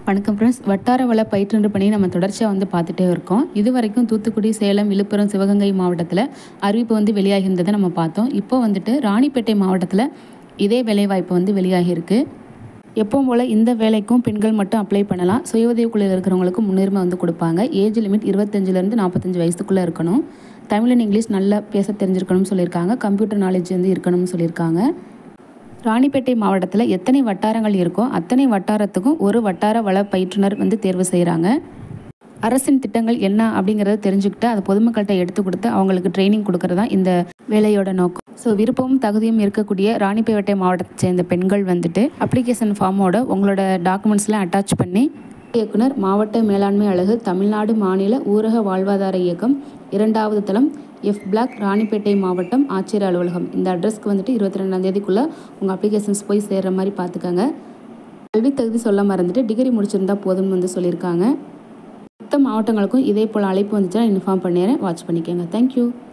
வணக்கம் ஃப்ரெண்ட்ஸ். வட்டார வள பயிற்றுனர் பணி நம்ம தொடர்ச்சியாக பார்த்துட்டே இருக்கோம். இது வரைக்கும் தூத்துக்குடி, சேலம், விழுப்புரம், சிவகங்கை மாவட்டத்தில் அறிவிப்பு வெளியாகியிருந்ததை நம்ம பார்த்தோம். இப்போ ராணிப்பேட்டை மாவட்டத்தில் இதே வேலைவாய்ப்பு வெளியாகியிருக்கு. எப்பவும் போல் இந்த வேலைக்கும் பெண்கள் மட்டும் அப்ளை பண்ணலாம். சுய உதவிக்குழுவில் இருக்கிறவங்களுக்கு முன்னுரிமை கொடுப்பாங்க. ஏஜ் லிமிட் 25லேருந்து 45 வயசுக்குள்ளே இருக்கணும். தமிழ் அண்ட் இங்கிலீஷ் நல்லா பேச தெரிஞ்சிருக்கணும்னு சொல்லியிருக்காங்க. கம்ப்யூட்டர் நாலேஜ் இருக்கணும்னு சொல்லியிருக்காங்க. ராணிப்பேட்டை மாவட்டத்தில் எத்தனை வட்டாரங்கள் இருக்கோ அத்தனை வட்டாரத்துக்கும் ஒரு வட்டார வள பயிற்றுனர் தேர்வு செய்கிறாங்க. அரசின் திட்டங்கள் என்ன அப்படிங்கிறத தெரிஞ்சுக்கிட்டு அதை பொதுமக்கள்கிட்ட எடுத்து கொடுத்து அவங்களுக்கு ட்ரைனிங் கொடுக்கறது தான் இந்த வேலையோட நோக்கம். ஸோ விருப்பமும் தகுதியும் இருக்கக்கூடிய ராணிப்பேட்டை மாவட்டத்தை சேர்ந்த பெண்கள் அப்ளிகேஷன் ஃபார்மோட உங்களோட டாக்குமெண்ட்ஸ்லாம் அட்டாச் பண்ணி இயக்குனர், மாவட்ட மேலாண்மை அலகு, தமிழ்நாடு மாநில ஊரக வாழ்வாதார இயக்கம், 2வது தளம், எஃப் பிளாக், ராணிப்பேட்டை மாவட்டம், ஆட்சியர் அலுவலகம். இந்த அட்ரஸ்க்கு 22ஆம் தேதிக்குள்ளே உங்கள் அப்ளிகேஷன்ஸ் போய் சேர்கிற மாதிரி பார்த்துக்கோங்க. கல்வி தகுதி சொல்ல மறந்துட்டு டிகிரி முடிச்சிருந்தா போதும்னு சொல்லியிருக்காங்க. மொத்த மாவட்டங்களுக்கும் இதே போல் அழைப்பு வந்துச்சுன்னா இன்ஃபார்ம் பண்ணிடுறேன். வாட்ச் பண்ணிக்கோங்க. தேங்க்யூ.